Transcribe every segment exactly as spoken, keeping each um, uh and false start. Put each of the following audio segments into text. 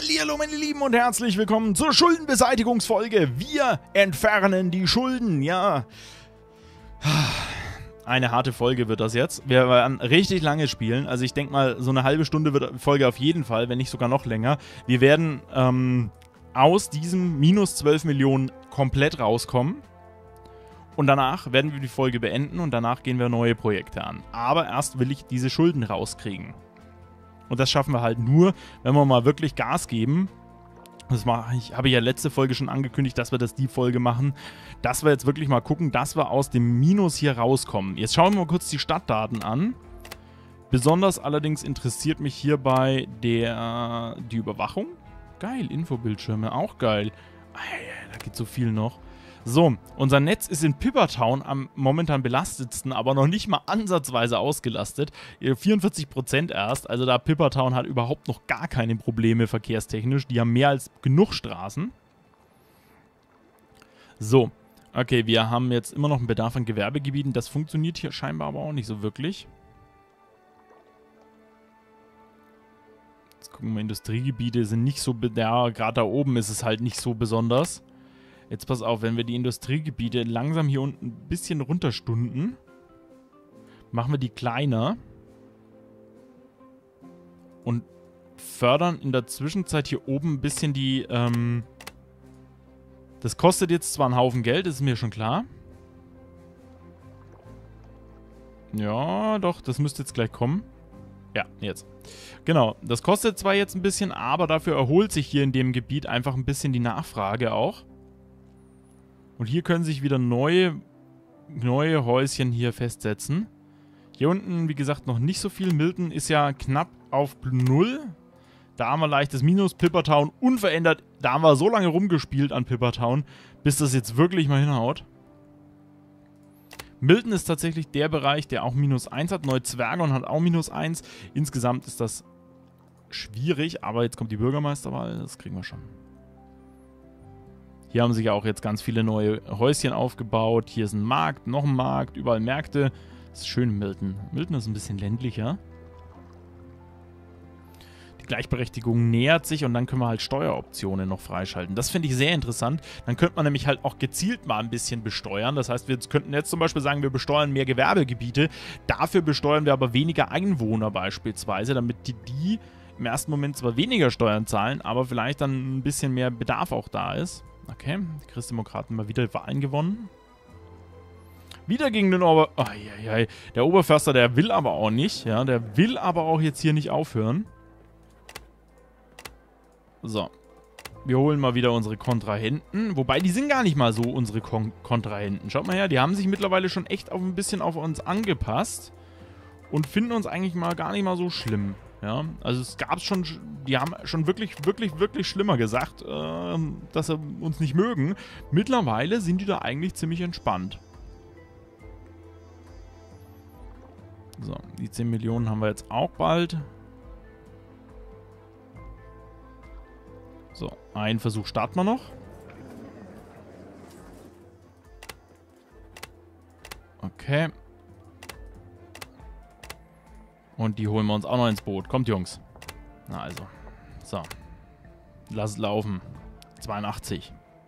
Hallihallo meine Lieben und herzlich willkommen zur Schuldenbeseitigungsfolge. Wir entfernen die Schulden, ja. Eine harte Folge wird das jetzt. Wir werden richtig lange spielen, also ich denke mal, so eine halbe Stunde wird die Folge auf jeden Fall, wenn nicht sogar noch länger. Wir werden ähm, aus diesem minus zwölf Millionen komplett rauskommen. Und danach werden wir die Folge beenden und danach gehen wir neue Projekte an. Aber erst will ich diese Schulden rauskriegen. Und das schaffen wir halt nur, wenn wir mal wirklich Gas geben. Das mache ich, habe ich ja letzte Folge schon angekündigt, dass wir das die Folge machen. Dass wir jetzt wirklich mal gucken, dass wir aus dem Minus hier rauskommen. Jetzt schauen wir mal kurz die Stadtdaten an. Besonders allerdings interessiert mich hierbei der, die Überwachung. Geil, Infobildschirme, auch geil. Da geht so viel noch. So, unser Netz ist in Pippertown am momentan belastetsten, aber noch nicht mal ansatzweise ausgelastet. vierundvierzig Prozent erst, also da Pippertown hat überhaupt noch gar keine Probleme verkehrstechnisch. Die haben mehr als genug Straßen. So, okay, wir haben jetzt immer noch einen Bedarf an Gewerbegebieten. Das funktioniert hier scheinbar aber auch nicht so wirklich. Jetzt gucken wir, Industriegebiete sind nicht so, ja, gerade da oben ist es halt nicht so besonders. Jetzt pass auf, wenn wir die Industriegebiete langsam hier unten ein bisschen runterstunden, machen wir die kleiner und fördern in der Zwischenzeit hier oben ein bisschen die, ähm, das kostet jetzt zwar einen Haufen Geld, ist mir schon klar. Ja, doch, das müsste jetzt gleich kommen. Ja, jetzt. Genau, das kostet zwar jetzt ein bisschen, aber dafür erholt sich hier in dem Gebiet einfach ein bisschen die Nachfrage auch. Und hier können sich wieder neue, neue Häuschen hier festsetzen. Hier unten, wie gesagt, noch nicht so viel. Milton ist ja knapp auf null. Da haben wir leichtes Minus. Pippertown unverändert. Da haben wir so lange rumgespielt an Pippertown, bis das jetzt wirklich mal hinhaut. Milton ist tatsächlich der Bereich, der auch minus eins hat. Neuzwergon hat auch minus eins. Insgesamt ist das schwierig, aber jetzt kommt die Bürgermeisterwahl. Das kriegen wir schon. Hier haben sich ja auch jetzt ganz viele neue Häuschen aufgebaut. Hier ist ein Markt, noch ein Markt, überall Märkte. Das ist schön, Milton. Milton ist ein bisschen ländlicher. Die Gleichberechtigung nähert sich und dann können wir halt Steueroptionen noch freischalten. Das finde ich sehr interessant. Dann könnte man nämlich halt auch gezielt mal ein bisschen besteuern. Das heißt, wir könnten jetzt zum Beispiel sagen, wir besteuern mehr Gewerbegebiete. Dafür besteuern wir aber weniger Einwohner beispielsweise, damit die, die im ersten Moment zwar weniger Steuern zahlen, aber vielleicht dann ein bisschen mehr Bedarf auch da ist. Okay, die Christdemokraten mal wieder Wahlen gewonnen. Wieder gegen den Ober... Oh, ja, ja. Der Oberförster, der will aber auch nicht. Ja, der will aber auch jetzt hier nicht aufhören. So. Wir holen mal wieder unsere Kontrahenten. Wobei, die sind gar nicht mal so unsere Kon Kontrahenten. Schaut mal her, die haben sich mittlerweile schon echt auf ein bisschen auf uns angepasst. Und finden uns eigentlich mal gar nicht mal so schlimm. Ja, also es gab schon, die haben schon wirklich, wirklich, wirklich schlimmer gesagt, äh, dass sie uns nicht mögen. Mittlerweile sind die da eigentlich ziemlich entspannt. So, die zehn Millionen haben wir jetzt auch bald. So, einen Versuch starten wir noch. Okay. Und die holen wir uns auch noch ins Boot. Kommt, Jungs. Na also. So. Lass es laufen. zweiundachtzig.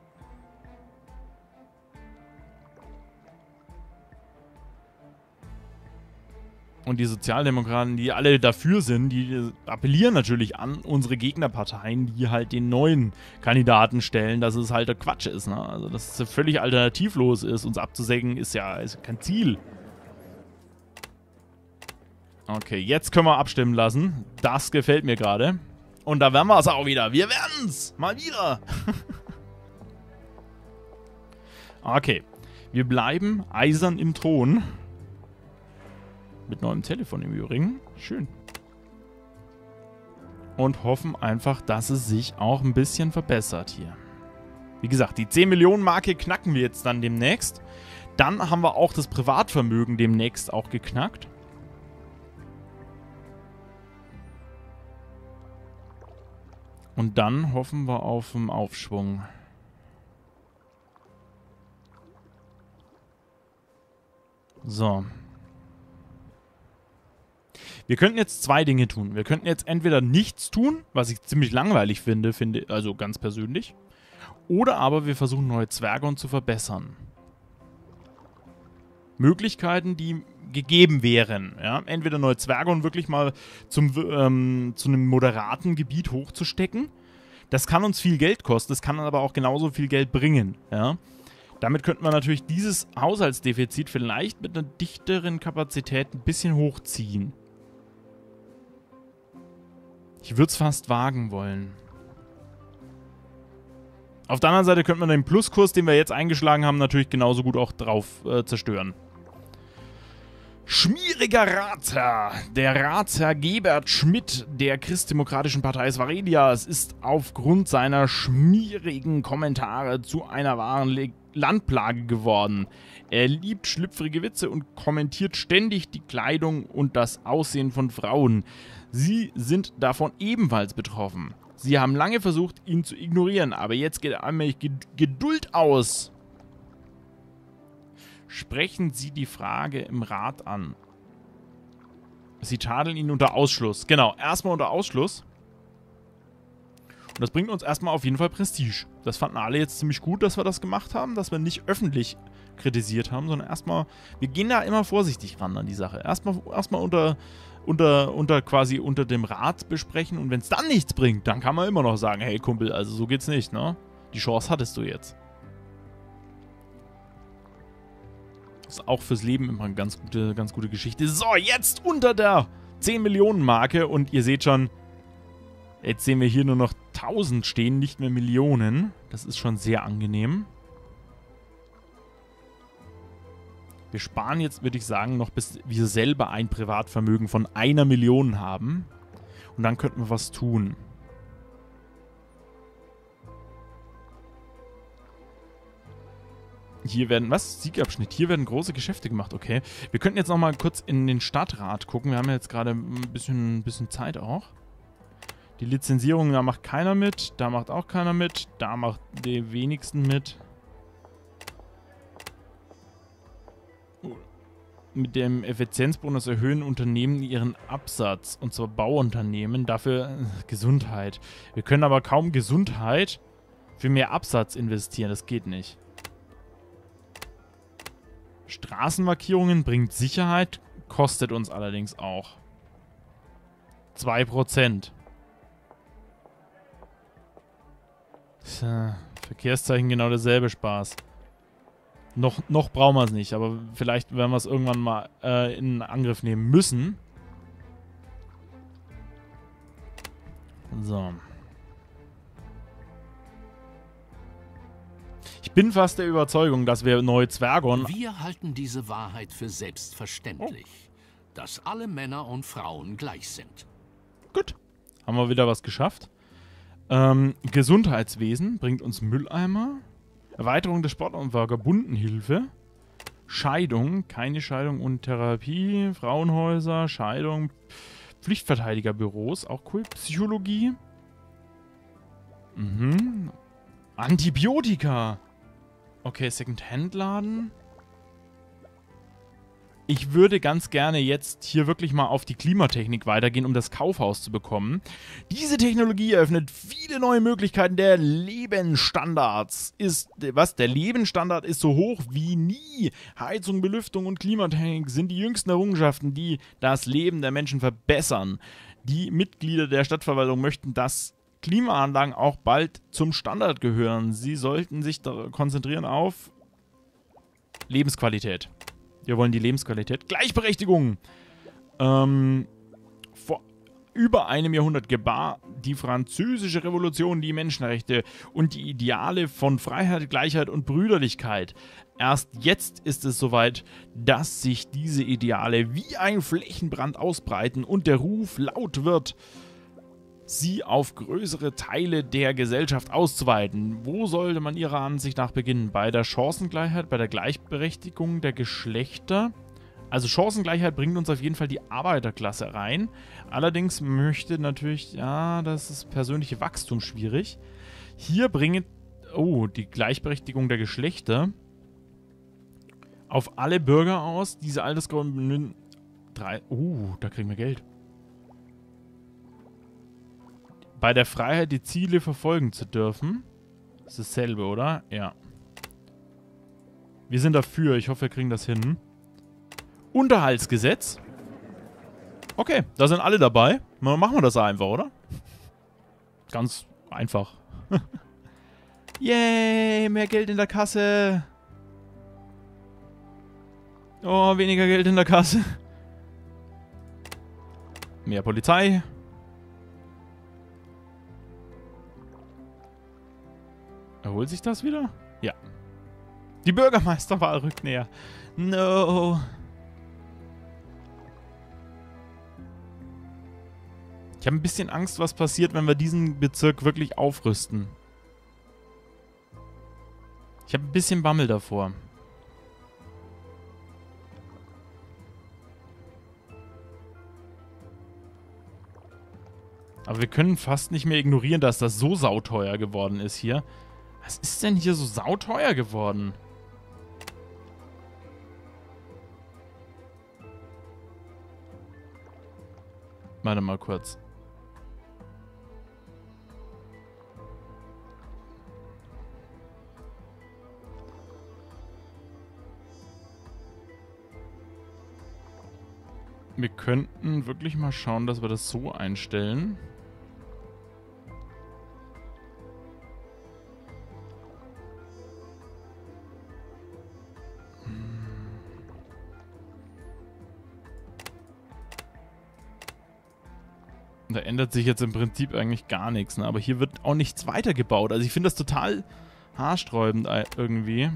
Und die Sozialdemokraten, die alle dafür sind, die appellieren natürlich an unsere Gegnerparteien, die halt den neuen Kandidaten stellen, dass es halt der Quatsch ist. Ne? Also, dass es völlig alternativlos ist. Uns abzusägen ist ja ist kein Ziel. Okay, jetzt können wir abstimmen lassen. Das gefällt mir gerade. Und da werden wir es auch wieder. Wir werden's! Mal wieder! Okay. Wir bleiben eisern im Thron. Mit neuem Telefon im Übrigen. Schön. Und hoffen einfach, dass es sich auch ein bisschen verbessert hier. Wie gesagt, die zehn Millionen Marke knacken wir jetzt dann demnächst. Dann haben wir auch das Privatvermögen demnächst auch geknackt. Und dann hoffen wir auf einen Aufschwung. So. Wir könnten jetzt zwei Dinge tun. Wir könnten jetzt entweder nichts tun, was ich ziemlich langweilig finde, finde also ganz persönlich. Oder aber wir versuchen neue Zwergon zu verbessern. Möglichkeiten, die gegeben wären. Ja? Entweder neue Zwergon wirklich mal zum, ähm, zu einem moderaten Gebiet hochzustecken. Das kann uns viel Geld kosten, das kann aber auch genauso viel Geld bringen. Ja? Damit könnten wir natürlich dieses Haushaltsdefizit vielleicht mit einer dichteren Kapazität ein bisschen hochziehen. Ich würde es fast wagen wollen. Auf der anderen Seite könnte man den Pluskurs, den wir jetzt eingeschlagen haben, natürlich genauso gut auch drauf äh, zerstören. Schmieriger Ratsherr. Der Ratsherr Gebert Schmidt der Christdemokratischen Partei Svarelias ist aufgrund seiner schmierigen Kommentare zu einer wahren Le Landplage geworden. Er liebt schlüpfrige Witze und kommentiert ständig die Kleidung und das Aussehen von Frauen. Sie sind davon ebenfalls betroffen. Sie haben lange versucht, ihn zu ignorieren, aber jetzt geht allmählich Geduld aus. Sprechen Sie die Frage im Rat an. Sie tadeln ihn unter Ausschluss. Genau, erstmal unter Ausschluss. Und das bringt uns erstmal auf jeden Fall Prestige. Das fanden alle jetzt ziemlich gut, dass wir das gemacht haben, dass wir nicht öffentlich kritisiert haben, sondern erstmal, wir gehen da immer vorsichtig ran an die Sache. Erstmal, erstmal unter, unter, unter quasi unter dem Rat besprechen und wenn es dann nichts bringt, dann kann man immer noch sagen, hey Kumpel, also so geht's nicht, ne? Die Chance hattest du jetzt. Das ist auch fürs Leben immer eine ganz gute, ganz gute Geschichte. So, jetzt unter der zehn Millionen Marke und ihr seht schon, jetzt sehen wir hier nur noch tausend stehen, nicht mehr Millionen. Das ist schon sehr angenehm. Wir sparen jetzt, würde ich sagen, noch bis wir selber ein Privatvermögen von einer Million haben. Und dann könnten wir was tun. Hier werden, was? Siegabschnitt. Hier werden große Geschäfte gemacht, okay. Wir könnten jetzt nochmal kurz in den Stadtrat gucken. Wir haben ja jetzt gerade ein bisschen, ein bisschen Zeit auch. Die Lizenzierung, da macht keiner mit. Da macht auch keiner mit. Da macht die wenigsten mit. Mit dem Effizienzbonus erhöhen Unternehmen ihren Absatz. Und zwar Bauunternehmen. Dafür äh, Gesundheit. Wir können aber kaum Gesundheit für mehr Absatz investieren. Das geht nicht. Straßenmarkierungen bringt Sicherheit, kostet uns allerdings auch. zwei Prozent. Tja, Verkehrszeichen genau dasselbe Spaß. Noch, noch brauchen wir es nicht, aber vielleicht werden wir es irgendwann mal äh, in Angriff nehmen müssen. So. Ich bin fast der Überzeugung, dass wir neue Zwergon... Wir halten diese Wahrheit für selbstverständlich, oh. dass alle Männer und Frauen gleich sind. Gut, haben wir wieder was geschafft. Ähm, Gesundheitswesen bringt uns Mülleimer. Erweiterung des Sport- und Vagabundenhilfe. Scheidung, keine Scheidung und Therapie. Frauenhäuser, Scheidung. Pflichtverteidigerbüros, auch cool. Psychologie. Mhm. Antibiotika. Okay, Second-Hand-Laden. Ich würde ganz gerne jetzt hier wirklich mal auf die Klimatechnik weitergehen, um das Kaufhaus zu bekommen. Diese Technologie eröffnet viele neue Möglichkeiten der Lebensstandards. Ist, was? Der Lebensstandard ist so hoch wie nie. Heizung, Belüftung und Klimatechnik sind die jüngsten Errungenschaften, die das Leben der Menschen verbessern. Die Mitglieder der Stadtverwaltung möchten, dass Klimaanlagen auch bald zum Standard gehören. Sie sollten sich da konzentrieren auf Lebensqualität. Wir wollen die Lebensqualität. Gleichberechtigung. Ähm, vor über einem Jahrhundert gebar die französische Revolution die Menschenrechte und die Ideale von Freiheit, Gleichheit und Brüderlichkeit. Erst jetzt ist es soweit, dass sich diese Ideale wie ein Flächenbrand ausbreiten und der Ruf laut wird, sie auf größere Teile der Gesellschaft auszuweiten. Wo sollte man Ihrer Ansicht nach beginnen? Bei der Chancengleichheit, bei der Gleichberechtigung der Geschlechter? Also Chancengleichheit bringt uns auf jeden Fall die Arbeiterklasse rein. Allerdings möchte natürlich, ja, das ist persönliche Wachstum schwierig. Hier bringt, oh, die Gleichberechtigung der Geschlechter auf alle Bürger aus. Diese Altersgruppen, drei, oh, da kriegen wir Geld. Bei der Freiheit, die Ziele verfolgen zu dürfen. Das ist dasselbe, oder? Ja. Wir sind dafür. Ich hoffe, wir kriegen das hin. Unterhaltsgesetz. Okay, da sind alle dabei. Dann machen wir das einfach, oder? Ganz einfach. Yay, mehr Geld in der Kasse. Oh, weniger Geld in der Kasse. Mehr Polizei. Erholt sich das wieder? Ja. Die Bürgermeisterwahl rückt näher. No. Ich habe ein bisschen Angst, was passiert, wenn wir diesen Bezirk wirklich aufrüsten. Ich habe ein bisschen Bammel davor. Aber wir können fast nicht mehr ignorieren, dass das so sauteuer geworden ist hier. Was ist denn hier so sauteuer geworden? Warte mal kurz. Wir könnten wirklich mal schauen, dass wir das so einstellen. Da ändert sich jetzt im Prinzip eigentlich gar nichts, ne? Aber hier wird auch nichts weitergebaut. Also ich finde das total haarsträubend irgendwie.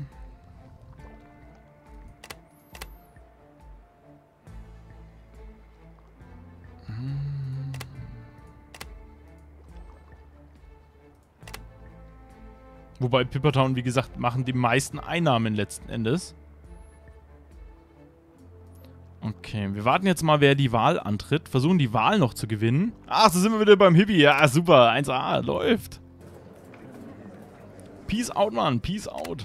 Hm. Wobei Pippertown, wie gesagt, machen die meisten Einnahmen letzten Endes. Okay, wir warten jetzt mal, wer die Wahl antritt. Versuchen die Wahl noch zu gewinnen. Ach, so sind wir wieder beim Hippie. Ja, super. eins A, läuft. Peace out, Mann. Peace out.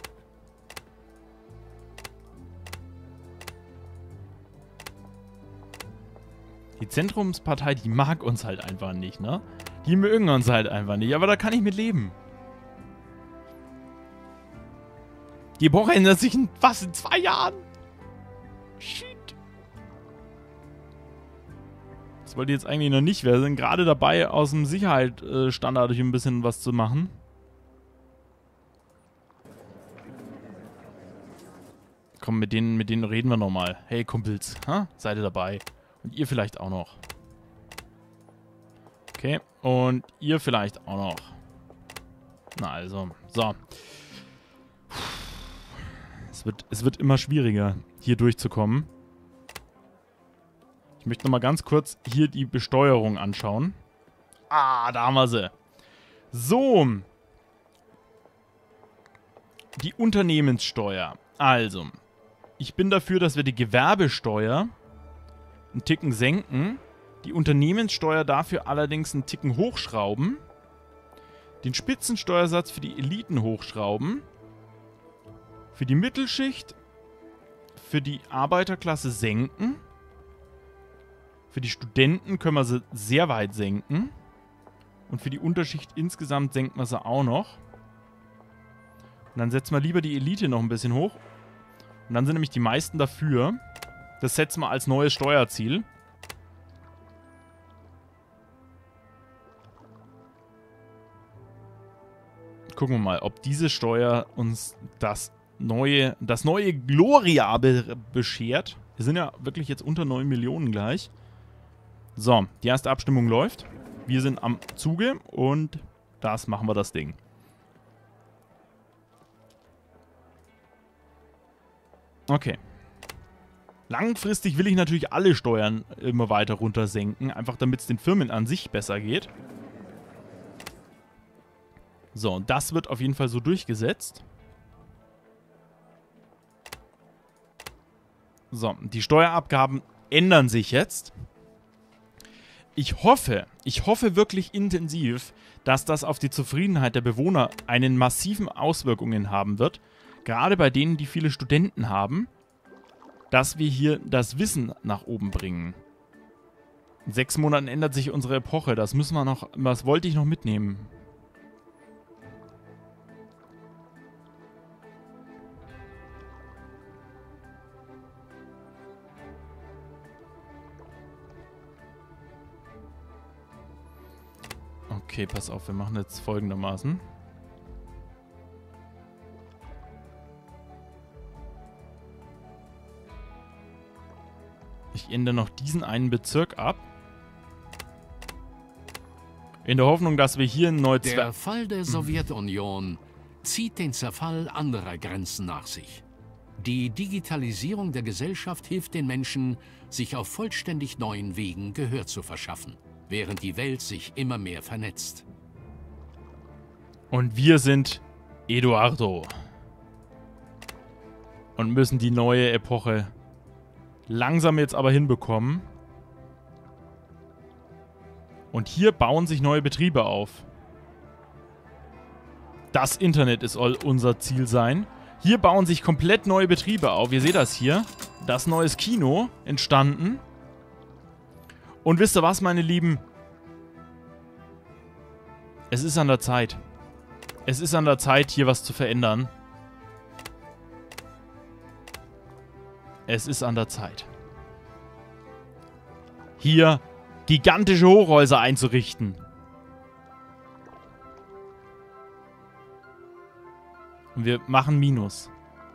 Die Zentrumspartei, die mag uns halt einfach nicht, ne? Die mögen uns halt einfach nicht. Aber da kann ich mit leben. Die Epoche ändert sich in, was, in zwei Jahren? Shit. Das wollte ich jetzt eigentlich noch nicht. Wir sind gerade dabei, aus dem Sicherheitsstandard ein bisschen was zu machen. Komm, mit denen, mit denen reden wir nochmal. Hey, Kumpels, ha? Seid ihr dabei? Und ihr vielleicht auch noch. Okay, und ihr vielleicht auch noch. Na also, so. Es wird, es wird immer schwieriger, hier durchzukommen. Ich möchte nochmal ganz kurz hier die Besteuerung anschauen. Ah, da haben wir sie. So. Die Unternehmenssteuer. Also, ich bin dafür, dass wir die Gewerbesteuer einen Ticken senken. Die Unternehmenssteuer dafür allerdings einen Ticken hochschrauben. Den Spitzensteuersatz für die Eliten hochschrauben. Für die Mittelschicht, für die Arbeiterklasse senken. Für die Studenten können wir sie sehr weit senken. Und für die Unterschicht insgesamt senken wir sie auch noch. Und dann setzen wir lieber die Elite noch ein bisschen hoch. Und dann sind nämlich die meisten dafür. Das setzen wir als neues Steuerziel. Gucken wir mal, ob diese Steuer uns das neue, das neue Gloria be beschert. Wir sind ja wirklich jetzt unter neun Millionen gleich. So, die erste Abstimmung läuft. Wir sind am Zuge und das machen wir das Ding. Okay. Langfristig will ich natürlich alle Steuern immer weiter runter senken, einfach damit es den Firmen an sich besser geht. So, und das wird auf jeden Fall so durchgesetzt. So, die Steuerabgaben ändern sich jetzt. Ich hoffe, ich hoffe wirklich intensiv, dass das auf die Zufriedenheit der Bewohner einen massiven Auswirkungen haben wird. Gerade bei denen, die viele Studenten haben, dass wir hier das Wissen nach oben bringen. In sechs Monaten ändert sich unsere Epoche. Das müssen wir noch... Was wollte ich noch mitnehmen? Okay, pass auf. Wir machen jetzt folgendermaßen. Ich ändere noch diesen einen Bezirk ab. In der Hoffnung, dass wir hier ein neues... Der Fall der Sowjetunion zieht den Zerfall anderer Grenzen nach sich. Die Digitalisierung der Gesellschaft hilft den Menschen, sich auf vollständig neuen Wegen Gehör zu verschaffen, während die Welt sich immer mehr vernetzt. Und wir sind Eduardo. Und müssen die neue Epoche langsam jetzt aber hinbekommen. Und hier bauen sich neue Betriebe auf. Das Internet ist unser Ziel sein. Hier bauen sich komplett neue Betriebe auf. Ihr seht das hier. Das neues Kino entstanden. Und wisst ihr was, meine Lieben? Es ist an der Zeit. Es ist an der Zeit, hier was zu verändern. Es ist an der Zeit. Hier gigantische Hochhäuser einzurichten. Und wir machen Minus.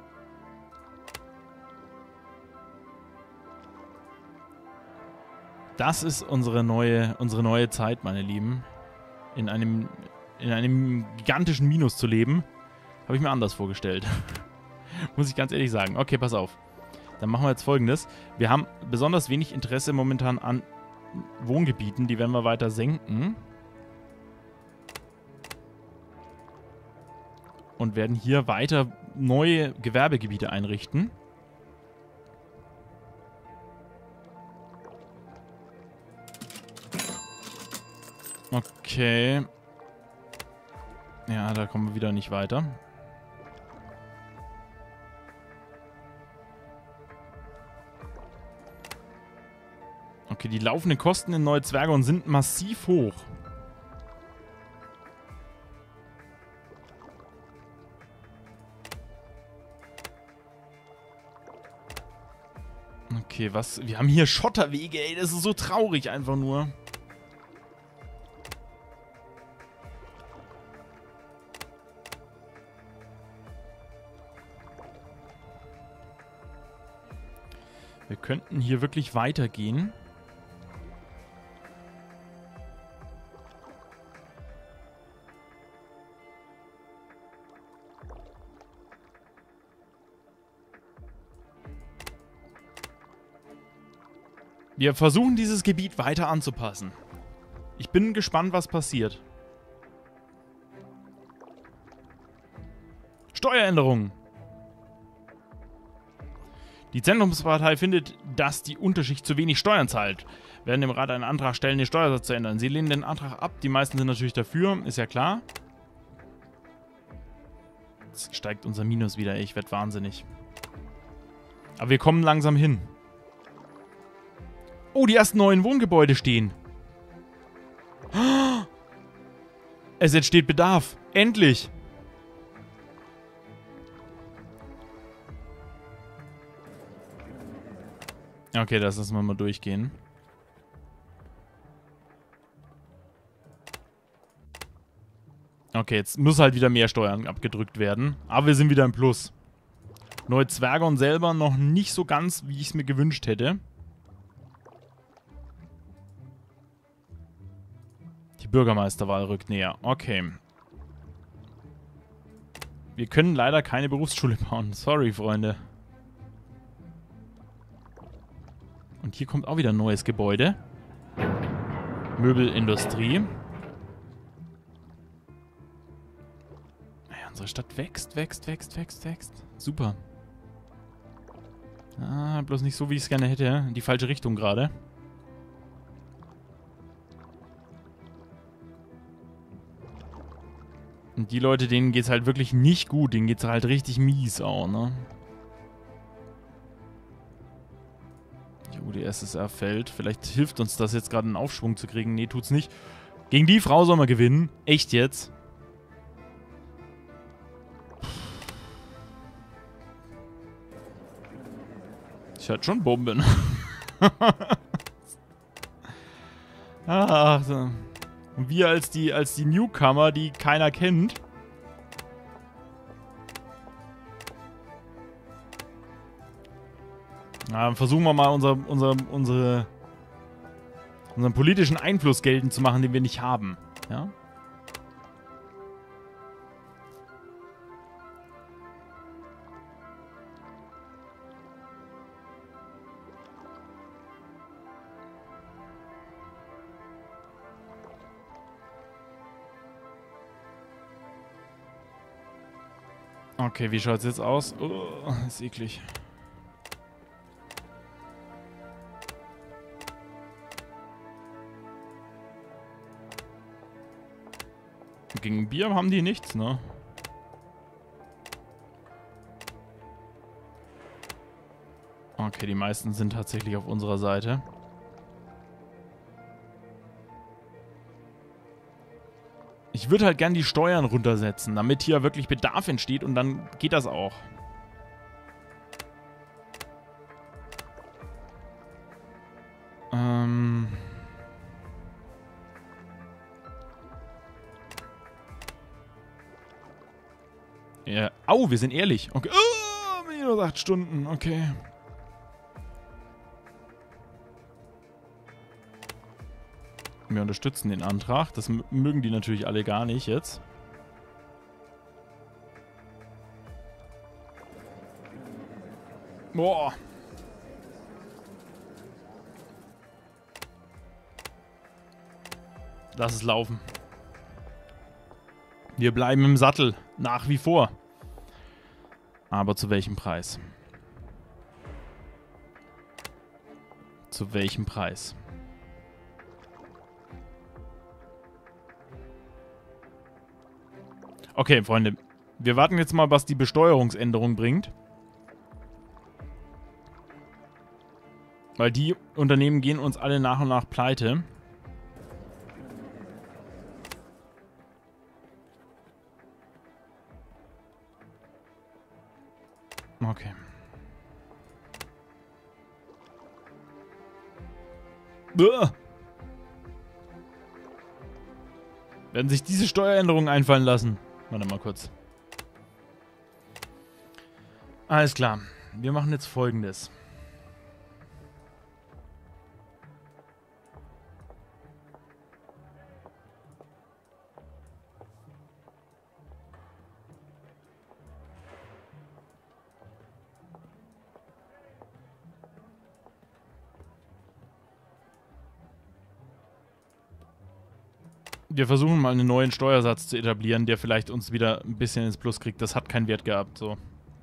Das ist unsere neue, unsere neue Zeit, meine Lieben. In einem, in einem gigantischen Minus zu leben, habe ich mir anders vorgestellt. Muss ich ganz ehrlich sagen. Okay, pass auf. Dann machen wir jetzt Folgendes. Wir haben besonders wenig Interesse momentan an Wohngebieten. Die werden wir weiter senken. Und werden hier weiter neue Gewerbegebiete einrichten. Okay. Ja, da kommen wir wieder nicht weiter. Okay, die laufenden Kosten in Neue Zwergon sind massiv hoch. Okay, was? Wir haben hier Schotterwege, ey. Das ist so traurig einfach nur. Wir könnten hier wirklich weitergehen. Wir versuchen, dieses Gebiet weiter anzupassen. Ich bin gespannt, was passiert. Steueränderungen. Die Zentrumspartei findet, dass die Unterschicht zu wenig Steuern zahlt. Wir werden dem Rat einen Antrag stellen, den Steuersatz zu ändern. Sie lehnen den Antrag ab. Die meisten sind natürlich dafür. Ist ja klar. Jetzt steigt unser Minus wieder. Ich werde wahnsinnig. Aber wir kommen langsam hin. Oh, die ersten neuen Wohngebäude stehen. Es entsteht Bedarf. Endlich. Okay, das lassen wir mal durchgehen. Okay, jetzt muss halt wieder mehr Steuern abgedrückt werden. Aber wir sind wieder im Plus. Neue Zwergon selber noch nicht so ganz, wie ich es mir gewünscht hätte. Die Bürgermeisterwahl rückt näher. Okay. Wir können leider keine Berufsschule bauen. Sorry, Freunde. Und hier kommt auch wieder ein neues Gebäude. Möbelindustrie. Ja, unsere Stadt wächst, wächst, wächst, wächst, wächst. Super. Ah, bloß nicht so, wie ich es gerne hätte. In die falsche Richtung gerade. Und die Leute, denen geht's halt wirklich nicht gut. Denen geht's halt richtig mies auch, ne? Gut, die S S R fällt. Vielleicht hilft uns das jetzt gerade einen Aufschwung zu kriegen. Nee, tut's nicht. Gegen die Frau soll man gewinnen. Echt jetzt? Ich hatte schon Bomben. Ach, so. Und wir als die, als die Newcomer, die keiner kennt. Na, dann versuchen wir mal unser, unser, unsere, unseren politischen Einfluss geltend zu machen, den wir nicht haben. Ja? Okay, wie schaut es jetzt aus? Oh, ist eklig. Gegen Bier haben die nichts, ne? Okay, die meisten sind tatsächlich auf unserer Seite. Ich würde halt gern die Steuern runtersetzen, damit hier wirklich Bedarf entsteht und dann geht das auch. Ähm... Ja. Au, wir sind ehrlich. Okay. Oh, minus acht Stunden, okay. Wir unterstützen den Antrag. Das mögen die natürlich alle gar nicht jetzt. Boah. Lass es laufen. Wir bleiben im Sattel. Nach wie vor. Aber zu welchem Preis? Zu welchem Preis? Okay, Freunde. Wir warten jetzt mal, was die Besteuerungsänderung bringt. Weil die Unternehmen gehen uns alle nach und nach pleite. Okay. Uah. Werden sich diese Steueränderungen einfallen lassen? Warte mal kurz. Alles klar. Wir machen jetzt Folgendes. Wir versuchen mal einen neuen Steuersatz zu etablieren, der vielleicht uns wieder ein bisschen ins Plus kriegt. Das hat keinen Wert gehabt, so.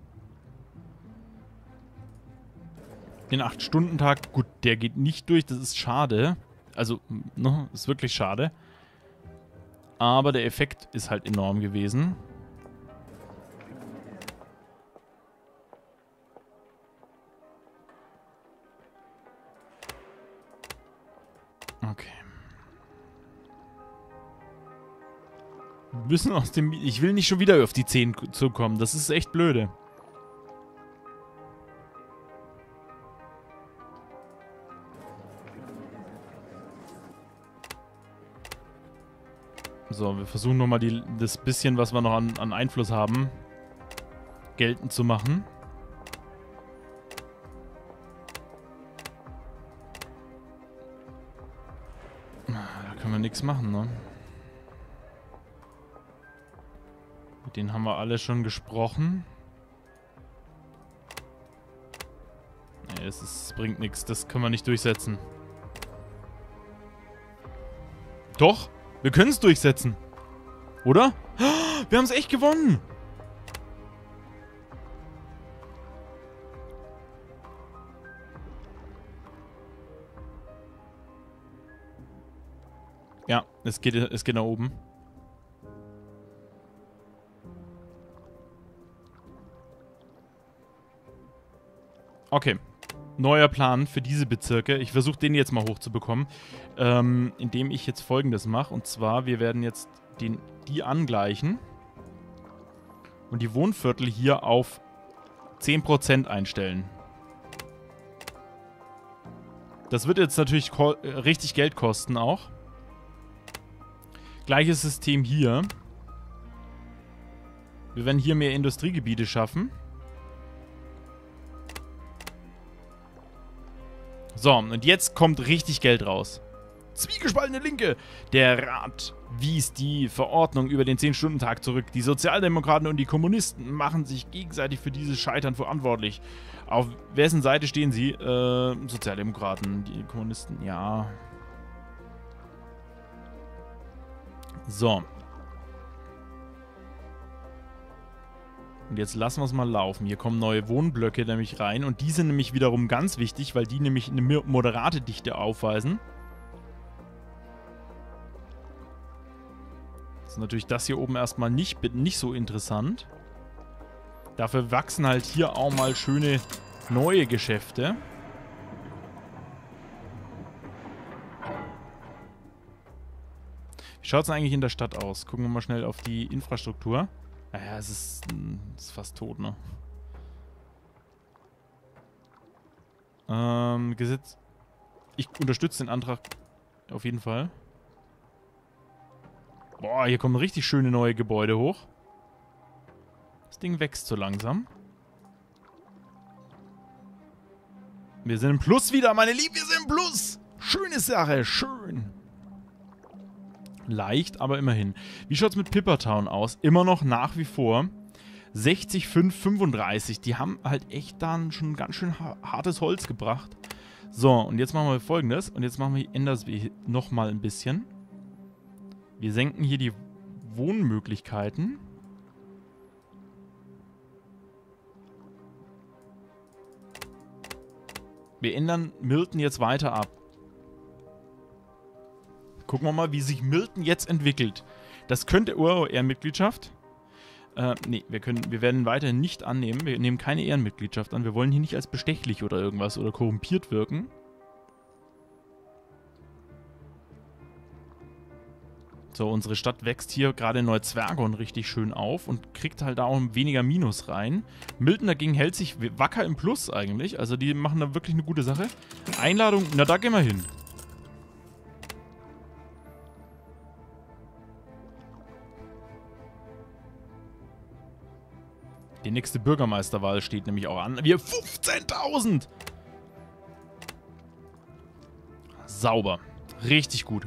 Den acht Stunden Tag, gut, der geht nicht durch, das ist schade. Also, ne, ist wirklich schade. Aber der Effekt ist halt enorm gewesen. Okay. Wir müssen aus dem... Ich will nicht schon wieder auf die zehn zukommen. Das ist echt blöde. So, wir versuchen nur mal die, das bisschen, was wir noch an, an Einfluss haben, geltend zu machen. Da können wir nichts machen, ne? Mit denen haben wir alle schon gesprochen. Nee, es ist, bringt nichts. Das können wir nicht durchsetzen. Doch, wir können es durchsetzen. Oder? Wir haben es echt gewonnen. Ja, es geht, es geht nach oben. Okay. neuer Plan für diese Bezirke. Ich versuche den jetzt mal hochzubekommen, ähm, indem ich jetzt Folgendes mache. Und zwar, wir werden jetzt den, die angleichen und die Wohnviertel hier auf zehn Prozent einstellen. Das wird jetzt natürlich richtig Geld kosten auch. Gleiches System hier. Wir werden hier mehr Industriegebiete schaffen. So, und jetzt kommt richtig Geld raus. Zwiegespaltene Linke. Der Rat wies die Verordnung über den zehn-Stunden-Tag zurück. Die Sozialdemokraten und die Kommunisten machen sich gegenseitig für dieses Scheitern verantwortlich. Auf wessen Seite stehen sie? Äh, Sozialdemokraten, die Kommunisten, ja. So. Und jetzt lassen wir es mal laufen. Hier kommen neue Wohnblöcke nämlich rein. Und die sind nämlich wiederum ganz wichtig, weil die nämlich eine moderate Dichte aufweisen. Das ist natürlich das hier oben erstmal nicht, nicht so interessant. Dafür wachsen halt hier auch mal schöne neue Geschäfte. Wie schaut es eigentlich in der Stadt aus? Gucken wir mal schnell auf die Infrastruktur. Naja, es ist, es ist fast tot, ne? Ähm, Gesetz. Ich unterstütze den Antrag auf jeden Fall. Boah, hier kommen richtig schöne neue Gebäude hoch. Das Ding wächst so langsam. Wir sind im Plus wieder, meine Lieben, wir sind im Plus. Schöne Sache, schön. Leicht, aber immerhin. Wie schaut es mit Pippertown aus? Immer noch nach wie vor sechzig, fünf, fünfunddreißig. Die haben halt echt dann schon ganz schön hartes Holz gebracht. So, und jetzt machen wir Folgendes. Und jetzt machen wir, ändern wir nochmal ein bisschen. Wir senken hier die Wohnmöglichkeiten. Wir ändern Milton jetzt weiter ab. Gucken wir mal, wie sich Milton jetzt entwickelt. Das könnte... Oh, Ehrenmitgliedschaft. Äh, nee, wir, können, wir werden weiterhin nicht annehmen. Wir nehmen keine Ehrenmitgliedschaft an. Wir wollen hier nicht als bestechlich oder irgendwas oder korrumpiert wirken. So, unsere Stadt wächst hier gerade in Neuzwergon richtig schön auf und kriegt halt da auch weniger Minus rein. Milton dagegen hält sich wacker im Plus eigentlich. Also die machen da wirklich eine gute Sache. Einladung, na da gehen wir hin. Die nächste Bürgermeisterwahl steht nämlich auch an. Wir fünfzehntausend! Sauber. Richtig gut.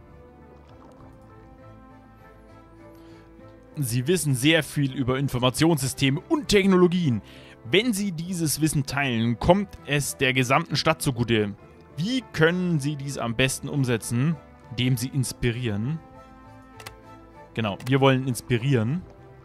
Sie wissen sehr viel über Informationssysteme und Technologien. Wenn Sie dieses Wissen teilen, kommt es der gesamten Stadt zugute. Wie können Sie dies am besten umsetzen? Indem Sie inspirieren. Genau, wir wollen inspirieren.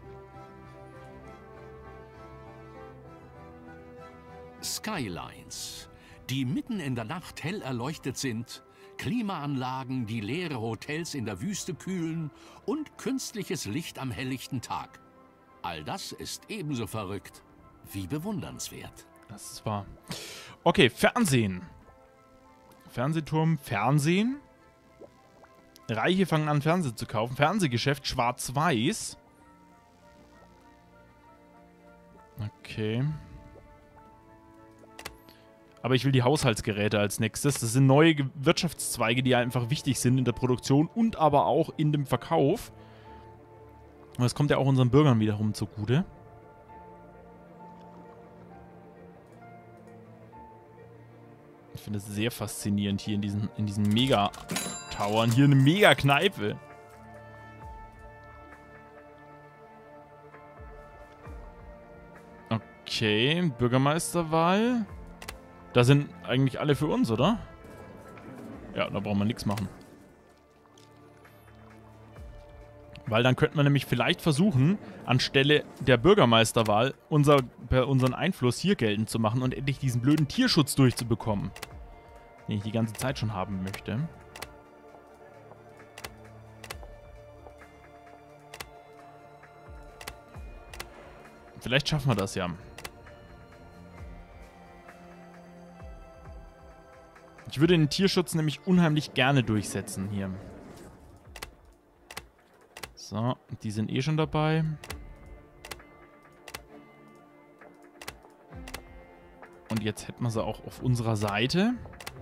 Skylines, die mitten in der Nacht hell erleuchtet sind, Klimaanlagen, die leere Hotels in der Wüste kühlen und künstliches Licht am helllichten Tag. All das ist ebenso verrückt wie bewundernswert. Das ist wahr. Okay, Fernsehen. Fernsehturm, Fernsehen. Reiche fangen an, Fernsehen zu kaufen. Fernsehgeschäft, schwarz-weiß. Okay. Aber ich will die Haushaltsgeräte als nächstes. Das sind neue Wirtschaftszweige, die einfach wichtig sind in der Produktion und aber auch in dem Verkauf. Und das kommt ja auch unseren Bürgern wiederum zugute. Ich finde es sehr faszinierend hier in diesen, in diesen Mega-Towern. Hier eine Mega-Kneipe. Okay, Bürgermeisterwahl. Da sind eigentlich alle für uns, oder? Ja, da brauchen wir nichts machen. Weil dann könnten wir nämlich vielleicht versuchen, anstelle der Bürgermeisterwahl unser, unseren Einfluss hier geltend zu machen und endlich diesen blöden Tierschutz durchzubekommen. Den ich die ganze Zeit schon haben möchte. Vielleicht schaffen wir das ja. Ich würde den Tierschutz nämlich unheimlich gerne durchsetzen hier. So, die sind eh schon dabei. Und jetzt hätten wir sie auch auf unserer Seite.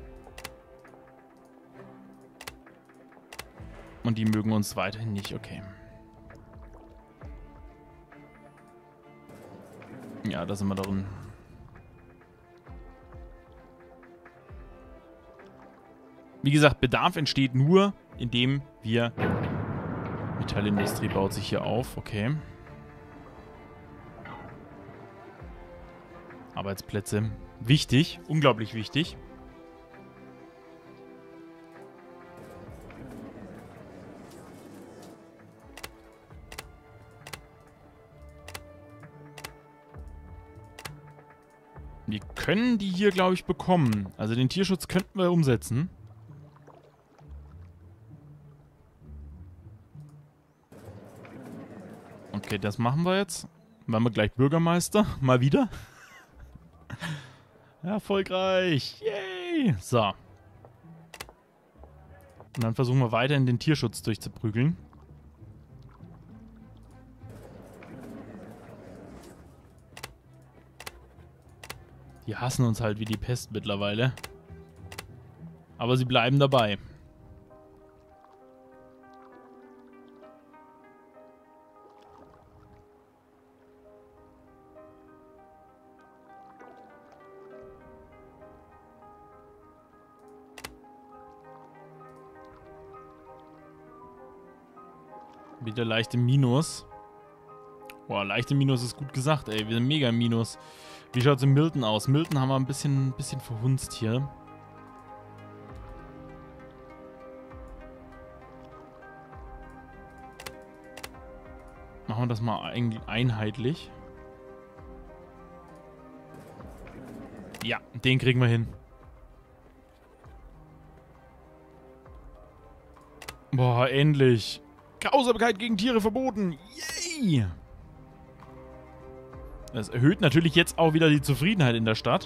Und die mögen uns weiterhin nicht, okay. Ja, da sind wir drin. Wie gesagt, Bedarf entsteht nur, indem wir... Metallindustrie baut sich hier auf, okay. Arbeitsplätze. Wichtig, unglaublich wichtig. Wir können die hier, glaube ich, bekommen. Also den Tierschutz könnten wir umsetzen. Okay, das machen wir jetzt. Dann werden wir gleich Bürgermeister. Mal wieder. Erfolgreich. Yay. So. Und dann versuchen wir weiterhin den Tierschutz durchzuprügeln. Die hassen uns halt wie die Pest mittlerweile. Aber sie bleiben dabei. Wieder leichte Minus. Boah, leichte Minus ist gut gesagt, ey. Wir sind mega im Minus. Wie schaut es in Milton aus? Milton haben wir ein bisschen, ein bisschen verhunzt hier. Machen wir das mal ein einheitlich. Ja, den kriegen wir hin. Boah, endlich. Grausamkeit gegen Tiere verboten. Yay! Das erhöht natürlich jetzt auch wieder die Zufriedenheit in der Stadt.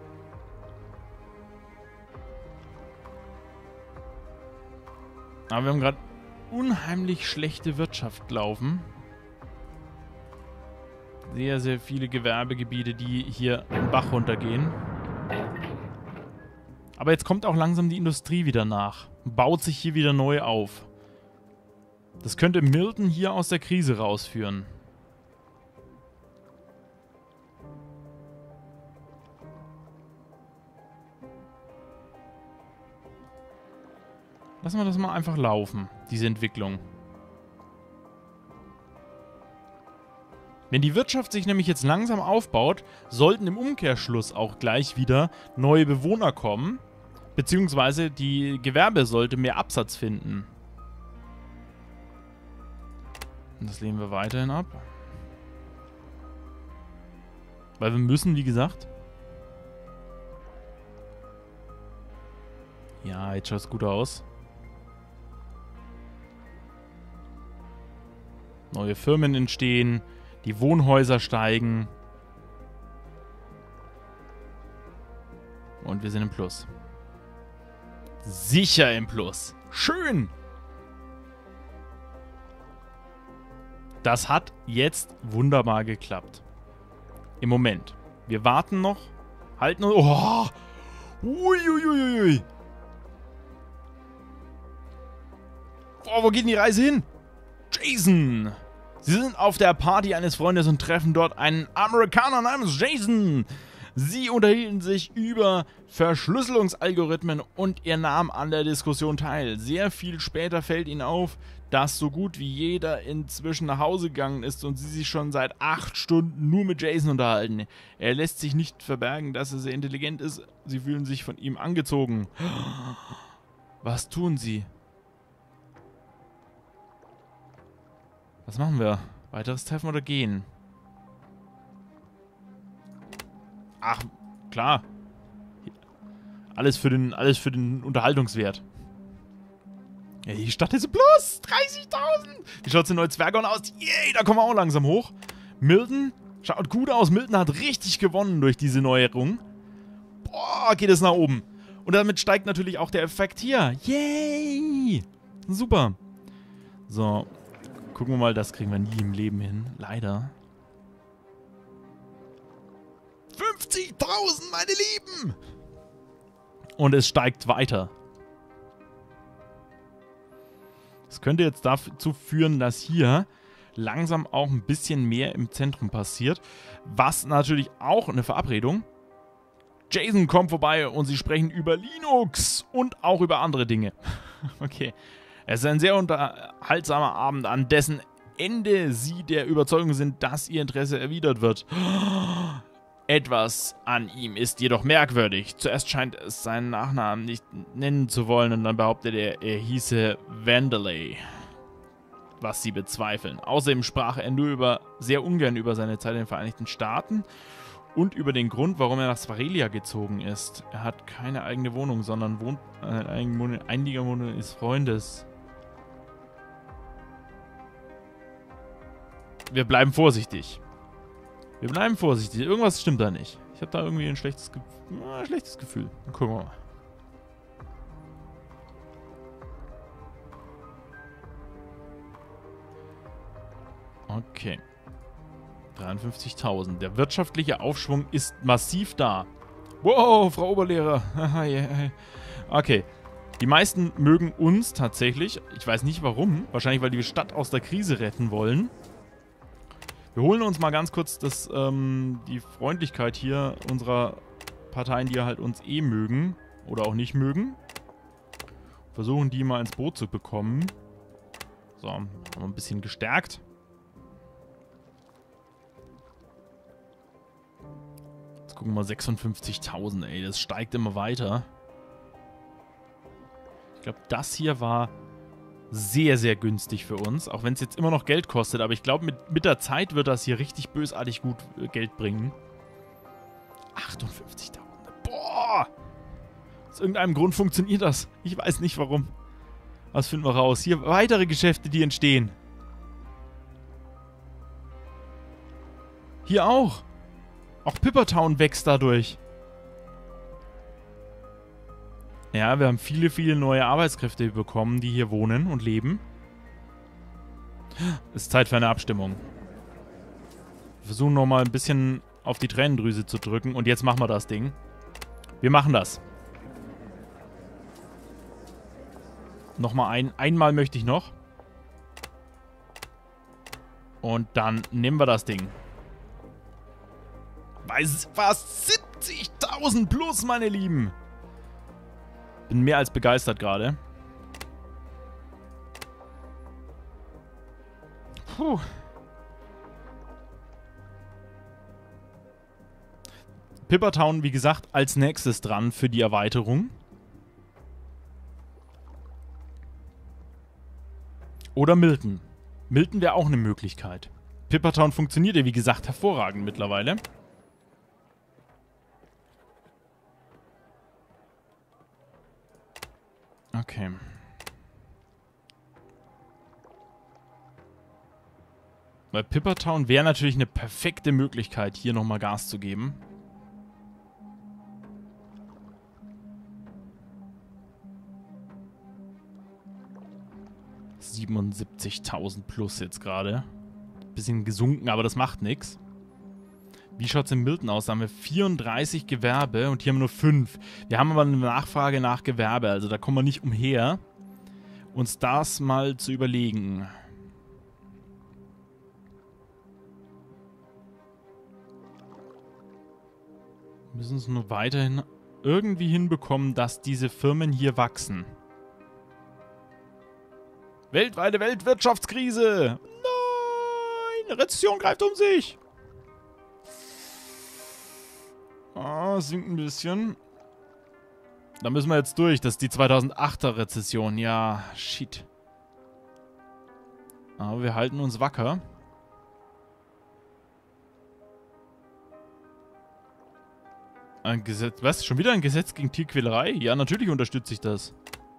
Aber wir haben gerade unheimlich schlechte Wirtschaft laufen. Sehr, sehr viele Gewerbegebiete, die hier den Bach runtergehen. Aber jetzt kommt auch langsam die Industrie wieder nach. Baut sich hier wieder neu auf. Das könnte Milton hier aus der Krise rausführen. Lassen wir das mal einfach laufen, diese Entwicklung. Wenn die Wirtschaft sich nämlich jetzt langsam aufbaut, sollten im Umkehrschluss auch gleich wieder neue Bewohner kommen, beziehungsweise die Gewerbe sollte mehr Absatz finden. Und das lehnen wir weiterhin ab. Weil wir müssen, wie gesagt. Ja, jetzt schaut es gut aus. Neue Firmen entstehen. Die Wohnhäuser steigen. Und wir sind im Plus. Sicher im Plus. Schön! Das hat jetzt wunderbar geklappt. Im Moment. Wir warten noch. Halten uns... Oh! Uiuiuiui! Oh, wo geht denn die Reise hin? Jason! Sie sind auf der Party eines Freundes und treffen dort einen Amerikaner namens Jason. Sie unterhielten sich über Verschlüsselungsalgorithmen und er nahm an der Diskussion teil. Sehr viel später fällt ihnen auf, dass so gut wie jeder inzwischen nach Hause gegangen ist und sie sich schon seit acht Stunden nur mit Jason unterhalten. Er lässt sich nicht verbergen, dass er sehr intelligent ist. Sie fühlen sich von ihm angezogen. Was tun sie? Was machen wir? Weiteres Treffen oder gehen? Ach, klar. Alles für den, alles für den Unterhaltungswert. Ja, die Stadt ist plus dreißigtausend. Wie schaut es in Neuzwergon aus? Yay, da kommen wir auch langsam hoch. Milton schaut gut aus. Milton hat richtig gewonnen durch diese Neuerung. Boah, geht es nach oben. Und damit steigt natürlich auch der Effekt hier. Yay! Super. So, gucken wir mal, das kriegen wir nie im Leben hin. Leider. fünfzigtausend, meine Lieben! Und es steigt weiter. Das könnte jetzt dazu führen, dass hier langsam auch ein bisschen mehr im Zentrum passiert. Was natürlich auch eine Verabredung. Jason kommt vorbei und sie sprechen über Linux und auch über andere Dinge. Okay. Es ist ein sehr unterhaltsamer Abend, an dessen Ende sie der Überzeugung sind, dass ihr Interesse erwidert wird. Etwas an ihm ist jedoch merkwürdig. Zuerst scheint es seinen Nachnamen nicht nennen zu wollen und dann behauptet er, er hieße Vandelay. Was sie bezweifeln. Außerdem sprach er nur über, sehr ungern über seine Zeit in den Vereinigten Staaten und über den Grund, warum er nach Svarelia gezogen ist. Er hat keine eigene Wohnung, sondern wohnt eine eigene Wohnung, einiger Wohnung des Freundes. Wir bleiben vorsichtig. Wir bleiben vorsichtig. Irgendwas stimmt da nicht. Ich habe da irgendwie ein schlechtes, Ge ein schlechtes Gefühl. Gucken wir mal. Okay. dreiundfünfzigtausend. Der wirtschaftliche Aufschwung ist massiv da. Wow, Frau Oberlehrer. Okay. Die meisten mögen uns tatsächlich. Ich weiß nicht warum. Wahrscheinlich, weil die Stadt aus der Krise retten wollen. Wir holen uns mal ganz kurz das, ähm, die Freundlichkeit hier unserer Parteien, die halt uns eh mögen oder auch nicht mögen. Versuchen die mal ins Boot zu bekommen. So, haben wir ein bisschen gestärkt. Jetzt gucken wir mal, sechsundfünfzigtausend, ey, das steigt immer weiter. Ich glaube, das hier war sehr, sehr günstig für uns. Auch wenn es jetzt immer noch Geld kostet. Aber ich glaube, mit, mit der Zeit wird das hier richtig bösartig gut äh, Geld bringen. achtundfünfzigtausend. Boah! Aus irgendeinem Grund funktioniert das. Ich weiß nicht warum. Was finden wir raus? Hier weitere Geschäfte, die entstehen. Hier auch. Auch Pippertown wächst dadurch. Ja, wir haben viele, viele neue Arbeitskräfte bekommen, die hier wohnen und leben. Es ist Zeit für eine Abstimmung. Wir versuchen nochmal ein bisschen auf die Tränendrüse zu drücken. Und jetzt machen wir das Ding. Wir machen das. Nochmal ein. Einmal möchte ich noch. Und dann nehmen wir das Ding. Bei fast siebzigtausend plus, meine Lieben. Bin mehr als begeistert gerade. Puh. Pippertown, wie gesagt, als nächstes dran für die Erweiterung. Oder Milton. Milton wäre auch eine Möglichkeit. Pippertown funktioniert ja, wie gesagt, hervorragend mittlerweile. Okay. Bei Pippertown wäre natürlich eine perfekte Möglichkeit, hier nochmal Gas zu geben. siebenundsiebzigtausend plus jetzt gerade. Bisschen gesunken, aber das macht nichts. Wie schaut es in Milton aus? Da haben wir vierunddreißig Gewerbe und hier haben wir nur fünf. Wir haben aber eine Nachfrage nach Gewerbe, also da kommen wir nicht umher, uns das mal zu überlegen. Wir müssen es nur weiterhin irgendwie hinbekommen, dass diese Firmen hier wachsen. Weltweite Weltwirtschaftskrise! Nein! Rezession greift um sich! Ah, sinkt ein bisschen. Da müssen wir jetzt durch. Das ist die zweitausendachter Rezession. Ja, shit. Aber wir halten uns wacker. Ein Gesetz... Was? Schon wieder ein Gesetz gegen Tierquälerei? Ja, natürlich unterstütze ich das.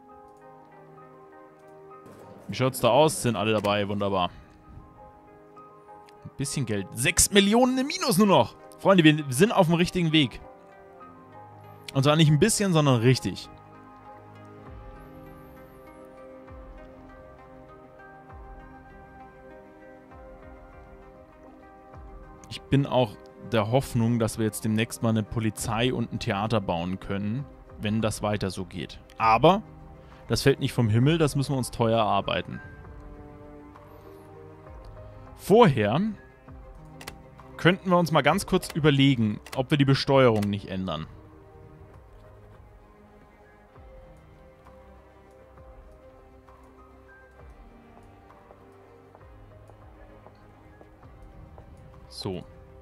Wie schaut's da aus? Sind alle dabei. Wunderbar. Ein bisschen Geld. sechs Millionen im Minus nur noch. Freunde, wir sind auf dem richtigen Weg. Und zwar nicht ein bisschen, sondern richtig. Ich bin auch der Hoffnung, dass wir jetzt demnächst mal eine Polizei und ein Theater bauen können, wenn das weiter so geht. Aber das fällt nicht vom Himmel, das müssen wir uns teuer erarbeiten. Vorher könnten wir uns mal ganz kurz überlegen, ob wir die Besteuerung nicht ändern. So.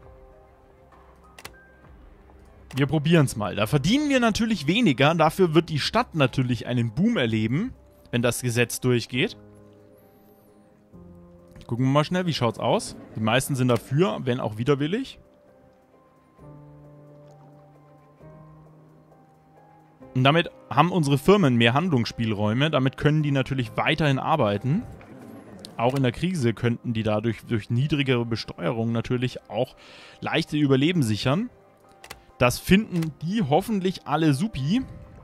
Wir probieren es mal. Da verdienen wir natürlich weniger. Dafür wird die Stadt natürlich einen Boom erleben, wenn das Gesetz durchgeht. Gucken wir mal schnell, wie schaut's aus? Die meisten sind dafür, wenn auch widerwillig. Und damit haben unsere Firmen mehr Handlungsspielräume. Damit können die natürlich weiterhin arbeiten. Auch in der Krise könnten die dadurch durch niedrigere Besteuerung natürlich auch leichte Überleben sichern. Das finden die hoffentlich alle supi.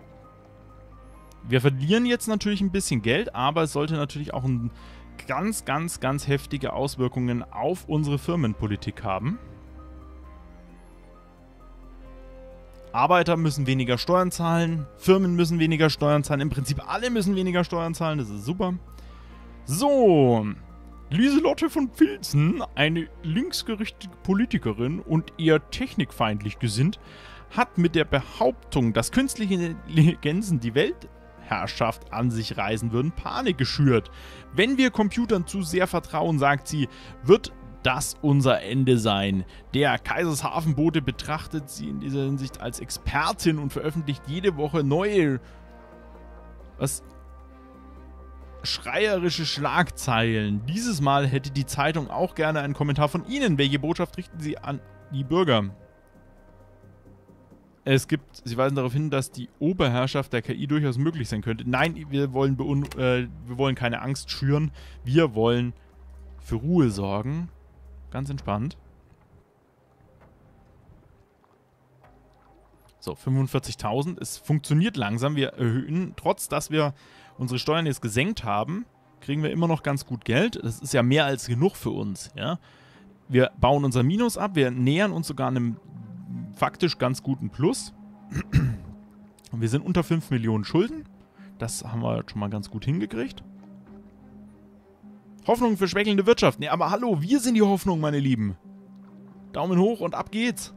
Wir verlieren jetzt natürlich ein bisschen Geld, aber es sollte natürlich auch ein ganz, ganz, ganz heftige Auswirkungen auf unsere Firmenpolitik haben. Arbeiter müssen weniger Steuern zahlen, Firmen müssen weniger Steuern zahlen, im Prinzip alle müssen weniger Steuern zahlen, das ist super. So, Lieselotte von Pilzen, eine linksgerichtete Politikerin und eher technikfeindlich gesinnt, hat mit der Behauptung, dass künstliche Intelligenzen die Weltherrschaft an sich reißen würden, Panik geschürt. Wenn wir Computern zu sehr vertrauen, sagt sie, wird das unser Ende sein. Der Kaisershafenbote betrachtet sie in dieser Hinsicht als Expertin und veröffentlicht jede Woche neue was schreierische Schlagzeilen. Dieses Mal hätte die Zeitung auch gerne einen Kommentar von Ihnen. Welche Botschaft richten Sie an die Bürger? Es gibt, Sie weisen darauf hin, dass die Oberherrschaft der K I durchaus möglich sein könnte. Nein, wir wollen, beun äh, wir wollen keine Angst schüren. Wir wollen für Ruhe sorgen. Ganz entspannt. So, fünfundvierzigtausend. Es funktioniert langsam. Wir erhöhen, trotz dass wir unsere Steuern jetzt gesenkt haben, kriegen wir immer noch ganz gut Geld. Das ist ja mehr als genug für uns. Ja? Wir bauen unser Minus ab. Wir nähern uns sogar einem faktisch ganz guten Plus. Wir sind unter fünf Millionen Schulden. Das haben wir schon mal ganz gut hingekriegt. Hoffnung für schwächelnde Wirtschaft. Nee, aber hallo, wir sind die Hoffnung, meine Lieben. Daumen hoch und ab geht's.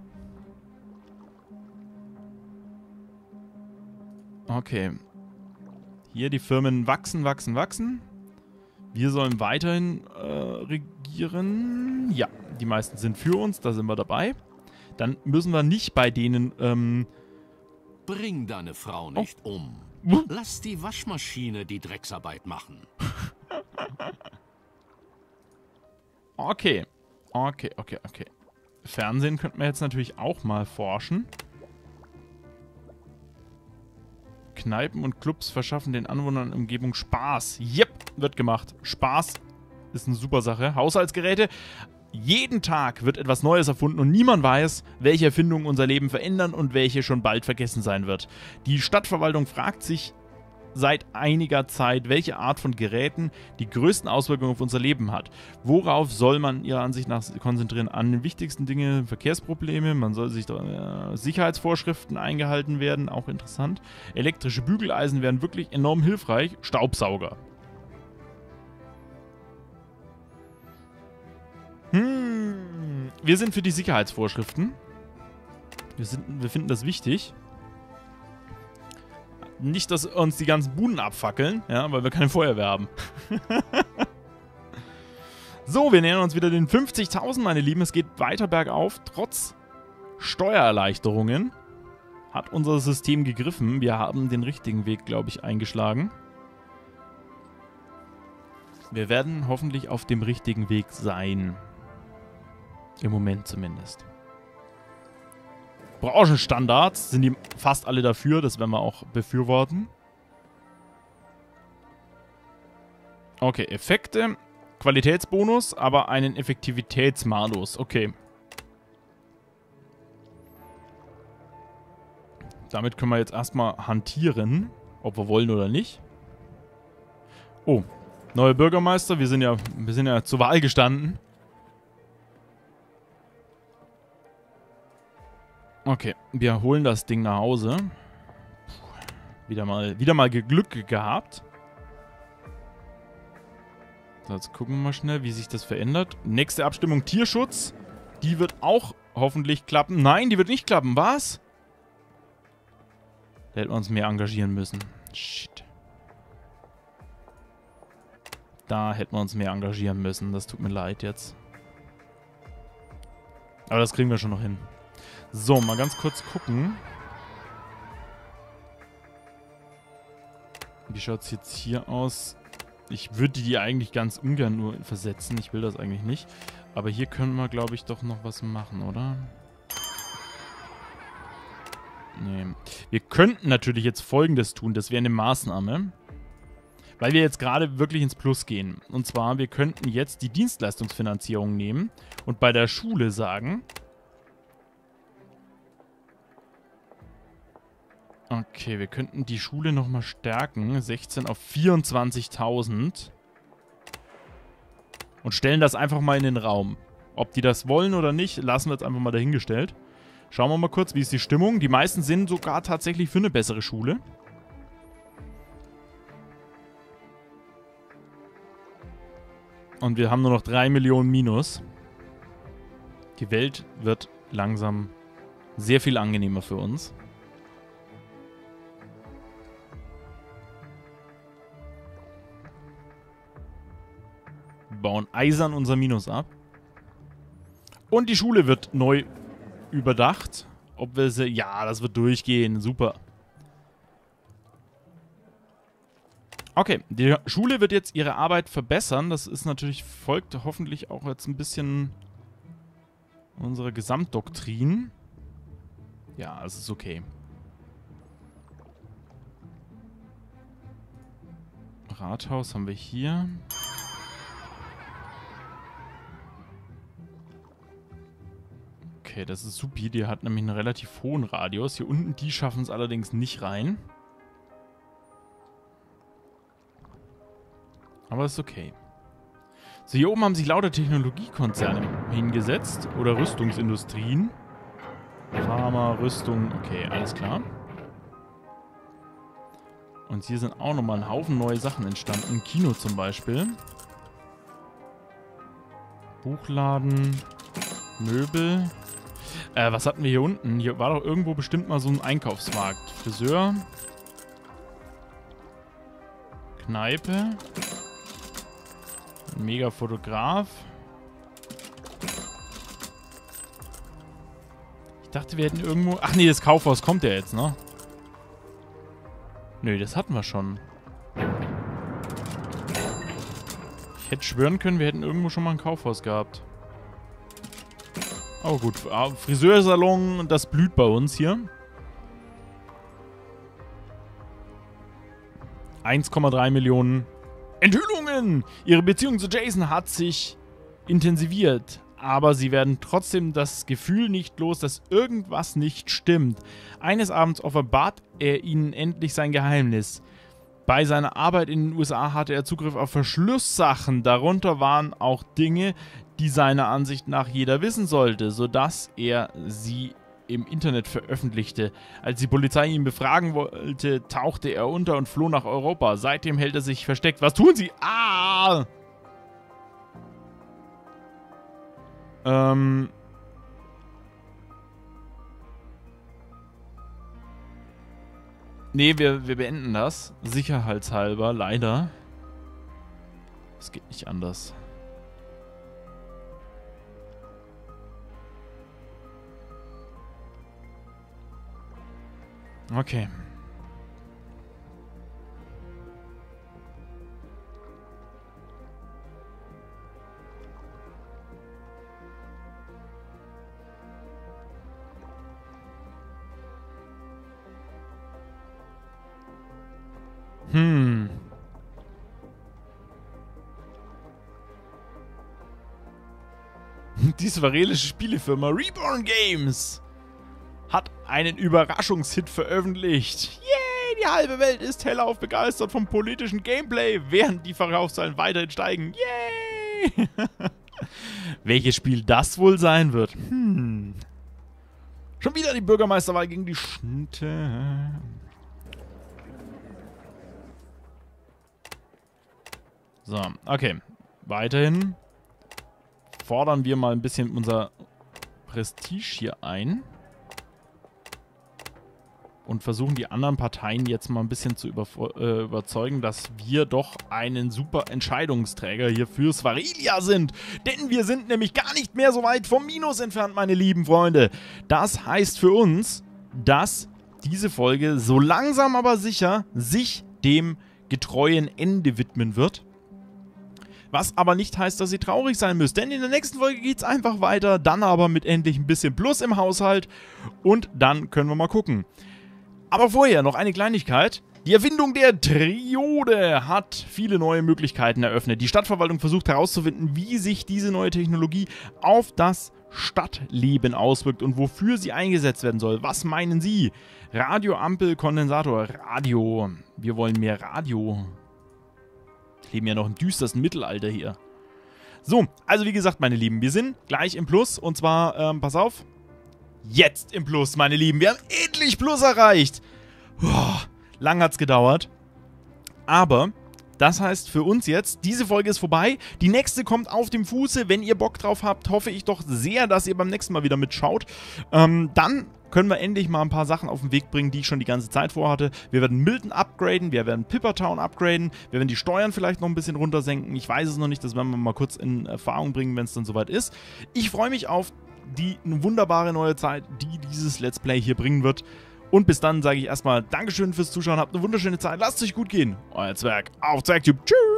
Okay. Hier die Firmen wachsen, wachsen, wachsen. Wir sollen weiterhin äh, regieren. Ja, die meisten sind für uns, da sind wir dabei. Dann müssen wir nicht bei denen... Ähm Bring deine Frau nicht oh. um. Lass die Waschmaschine die Drecksarbeit machen. Okay. Okay, okay, okay. Fernsehen könnten wir jetzt natürlich auch mal forschen. Kneipen und Clubs verschaffen den Anwohnern in der Umgebung Spaß. Yep, wird gemacht. Spaß ist eine super Sache. Haushaltsgeräte. Jeden Tag wird etwas Neues erfunden und niemand weiß, welche Erfindungen unser Leben verändern und welche schon bald vergessen sein wird. Die Stadtverwaltung fragt sich seit einiger Zeit, welche Art von Geräten die größten Auswirkungen auf unser Leben hat. Worauf soll man ihrer Ansicht nach konzentrieren? An den wichtigsten Dingen, Verkehrsprobleme, man soll sich äh, Sicherheitsvorschriften eingehalten werden, auch interessant. Elektrische Bügeleisen wären wirklich enorm hilfreich. Staubsauger. Hm, wir sind für die Sicherheitsvorschriften. Wir, sind, wir finden das wichtig. Nicht, dass uns die ganzen Buden abfackeln, ja, weil wir keine Feuerwehr haben. So, wir nähern uns wieder den fünfzigtausend, meine Lieben. Es geht weiter bergauf. Trotz Steuererleichterungen hat unser System gegriffen. Wir haben den richtigen Weg, glaube ich, eingeschlagen. Wir werden hoffentlich auf dem richtigen Weg sein. Im Moment zumindest. Branchenstandards sind die fast alle dafür, das werden wir auch befürworten. Okay, Effekte, Qualitätsbonus, aber einen Effektivitätsmalus. Okay. Damit können wir jetzt erstmal hantieren, ob wir wollen oder nicht. Oh, neuer Bürgermeister. Wir sind ja, wir sind ja zur Wahl gestanden. Okay, wir holen das Ding nach Hause. Puh, wieder mal, wieder mal Glück gehabt. So, jetzt gucken wir mal schnell, wie sich das verändert. Nächste Abstimmung Tierschutz. Die wird auch hoffentlich klappen. Nein, die wird nicht klappen. Was? Da hätten wir uns mehr engagieren müssen. Shit. Da hätten wir uns mehr engagieren müssen. Das tut mir leid jetzt. Aber das kriegen wir schon noch hin. So, mal ganz kurz gucken. Wie schaut es jetzt hier aus? Ich würde die eigentlich ganz ungern nur versetzen. Ich will das eigentlich nicht. Aber hier können wir, glaube ich, doch noch was machen, oder? Nee. Wir könnten natürlich jetzt Folgendes tun. Das wäre eine Maßnahme. Weil wir jetzt gerade wirklich ins Plus gehen. Und zwar, wir könnten jetzt die Dienstleistungsfinanzierung nehmen und bei der Schule sagen... Okay, wir könnten die Schule nochmal stärken. sechzehn auf vierundzwanzigtausend. Und stellen das einfach mal in den Raum. Ob die das wollen oder nicht, lassen wir jetzt einfach mal dahingestellt. Schauen wir mal kurz, wie ist die Stimmung. Die meisten sind sogar tatsächlich für eine bessere Schule. Und wir haben nur noch drei Millionen Minus. Die Welt wird langsam sehr viel angenehmer für uns. Bauen eisern unser Minus ab. Und die Schule wird neu überdacht. Ob wir sie... Ja, das wird durchgehen. Super. Okay, die Schule wird jetzt ihre Arbeit verbessern. Das ist natürlich, folgt hoffentlich auch jetzt ein bisschen unserer Gesamtdoktrin. Ja, es ist okay. Rathaus haben wir hier. Okay, das ist supi. Die hat nämlich einen relativ hohen Radius. Hier unten, die schaffen es allerdings nicht rein. Aber ist okay. So, hier oben haben sich lauter Technologiekonzerne hingesetzt. Oder Rüstungsindustrien. Pharma, Rüstung. Okay, alles klar. Und hier sind auch nochmal ein Haufen neue Sachen entstanden. Kino zum Beispiel. Buchladen. Möbel. Äh, was hatten wir hier unten? Hier war doch irgendwo bestimmt mal so ein Einkaufsmarkt. Friseur. Kneipe. Ein Mega-Fotograf. Ich dachte, wir hätten irgendwo... Ach nee, das Kaufhaus kommt ja jetzt, ne? Nö, das hatten wir schon. Ich hätte schwören können, wir hätten irgendwo schon mal ein Kaufhaus gehabt. Oh gut, Friseursalon, das blüht bei uns hier. eins Komma drei Millionen Enthüllungen! Ihre Beziehung zu Jason hat sich intensiviert, aber sie werden trotzdem das Gefühl nicht los, dass irgendwas nicht stimmt. Eines Abends offenbart er ihnen endlich sein Geheimnis. Bei seiner Arbeit in den U S A hatte er Zugriff auf Verschlusssachen, darunter waren auch Dinge, die seiner Ansicht nach jeder wissen sollte, sodass er sie im Internet veröffentlichte. Als die Polizei ihn befragen wollte, tauchte er unter und floh nach Europa. Seitdem hält er sich versteckt. Was tun sie? Ah! Ähm... Nee, wir, wir beenden das. Sicherheitshalber, leider. Es geht nicht anders. Okay. Hm. Die israelische Spielefirma Reborn Games hat einen Überraschungshit veröffentlicht. Yay, die halbe Welt ist hellauf begeistert vom politischen Gameplay, während die Verkaufszahlen weiterhin steigen. Yay! Welches Spiel das wohl sein wird? Hm. Schon wieder die Bürgermeisterwahl gegen die Schnitte. So, okay. Weiterhin fordern wir mal ein bisschen unser Prestige hier ein. Und versuchen die anderen Parteien jetzt mal ein bisschen zu über, äh, überzeugen, dass wir doch einen super Entscheidungsträger hier für Svarilia sind. Denn wir sind nämlich gar nicht mehr so weit vom Minus entfernt, meine lieben Freunde. Das heißt für uns, dass diese Folge so langsam aber sicher sich dem getreuen Ende widmen wird. Was aber nicht heißt, dass ihr traurig sein müsst. Denn in der nächsten Folge geht es einfach weiter. Dann aber mit endlich ein bisschen Plus im Haushalt. Und dann können wir mal gucken. Aber vorher noch eine Kleinigkeit. Die Erfindung der Triode hat viele neue Möglichkeiten eröffnet. Die Stadtverwaltung versucht herauszufinden, wie sich diese neue Technologie auf das Stadtleben auswirkt und wofür sie eingesetzt werden soll. Was meinen Sie? Radio, Ampel, Kondensator, Radio. Wir wollen mehr Radio. Wir leben ja noch im düstersten Mittelalter hier. So, also wie gesagt, meine Lieben, wir sind gleich im Plus. Und zwar, ähm, pass auf. Jetzt im Plus, meine Lieben. Wir haben endlich Plus erreicht. Boah, lang hat's gedauert. Aber das heißt für uns jetzt, diese Folge ist vorbei. Die nächste kommt auf dem Fuße. Wenn ihr Bock drauf habt, hoffe ich doch sehr, dass ihr beim nächsten Mal wieder mitschaut. Ähm, dann können wir endlich mal ein paar Sachen auf den Weg bringen, die ich schon die ganze Zeit vorhatte. Wir werden Milton upgraden, wir werden Pippertown upgraden, wir werden die Steuern vielleicht noch ein bisschen runtersenken. Ich weiß es noch nicht, das werden wir mal kurz in Erfahrung bringen, wenn es dann soweit ist. Ich freue mich auf die wunderbare neue Zeit, die dieses Let's Play hier bringen wird. Und bis dann sage ich erstmal Dankeschön fürs Zuschauen, habt eine wunderschöne Zeit, lasst es euch gut gehen. Euer Zwerg auf Zwergtube. Tschüss!